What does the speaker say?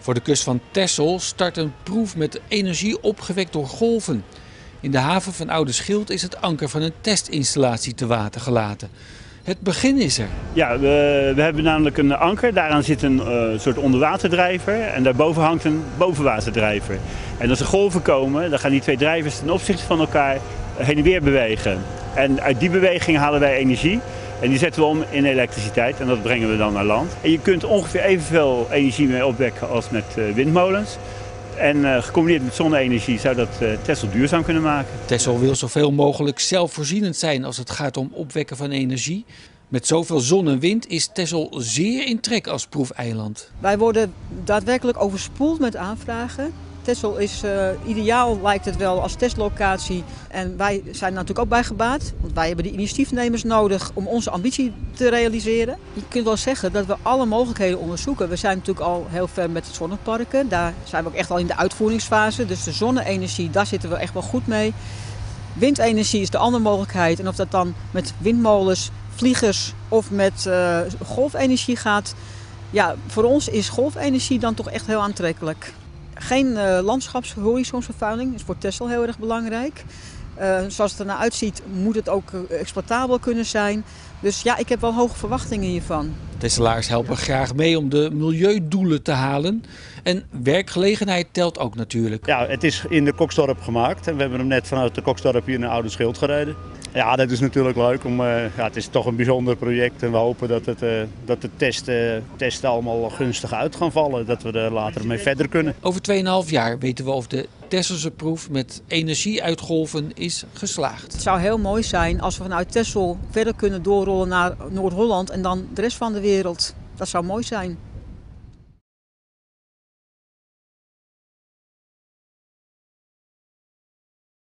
Voor de kust van Texel start een proef met energie opgewekt door golven. In de haven van Oudeschip is het anker van een testinstallatie te water gelaten. Het begin is er. Ja, we hebben namelijk een anker. Daaraan zit een soort onderwaterdrijver en daarboven hangt een bovenwaterdrijver. En als er golven komen, dan gaan die twee drijvers ten opzichte van elkaar heen en weer bewegen. En uit die beweging halen wij energie. En die zetten we om in elektriciteit en dat brengen we dan naar land. En je kunt ongeveer evenveel energie mee opwekken als met windmolens. En gecombineerd met zonne-energie zou dat Texel duurzaam kunnen maken. Texel wil zoveel mogelijk zelfvoorzienend zijn als het gaat om opwekken van energie. Met zoveel zon en wind is Texel zeer in trek als proefeiland. Wij worden daadwerkelijk overspoeld met aanvragen. Texel is ideaal, lijkt het wel, als testlocatie. En wij zijn er natuurlijk ook bij gebaat. Want wij hebben de initiatiefnemers nodig om onze ambitie te realiseren. Je kunt wel zeggen dat we alle mogelijkheden onderzoeken. We zijn natuurlijk al heel ver met het zonneparken. Daar zijn we ook echt al in de uitvoeringsfase. Dus de zonne-energie, daar zitten we echt wel goed mee. Windenergie is de andere mogelijkheid. En of dat dan met windmolens, vliegers of met golfenergie gaat. Ja, voor ons is golfenergie dan toch echt heel aantrekkelijk. Geen landschapshorizonsvervuiling is voor Texel heel erg belangrijk. Zoals het er nou uitziet moet het ook exploitabel kunnen zijn. Dus ja, ik heb wel hoge verwachtingen hiervan. Texelaars helpen graag mee om de milieudoelen te halen. En werkgelegenheid telt ook natuurlijk. Ja, het is in de Koksdorp gemaakt en we hebben hem net vanuit de Koksdorp hier naar Oudeschip gereden. Ja, dat is natuurlijk leuk. Het is toch een bijzonder project en we hopen dat de testen allemaal gunstig uit gaan vallen. Dat we er later mee verder kunnen. Over 2,5 jaar weten we of de Texelse proef met energie uit golven is geslaagd. Het zou heel mooi zijn als we vanuit Texel verder kunnen doorrollen naar Noord-Holland en dan de rest van de wereld. Dat zou mooi zijn.